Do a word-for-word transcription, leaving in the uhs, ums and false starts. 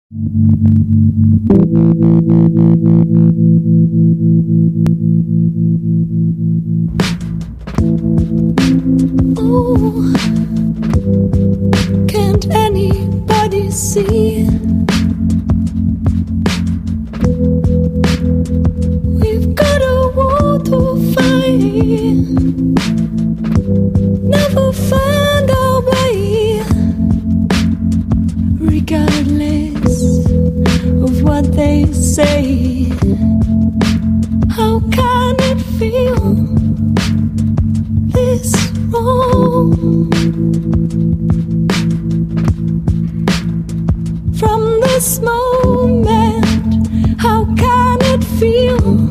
Oh, can't anybody see? We've got a war to fight. Never find our way, regardless of what they say. How can it feel this wrong? From this moment, how can it feel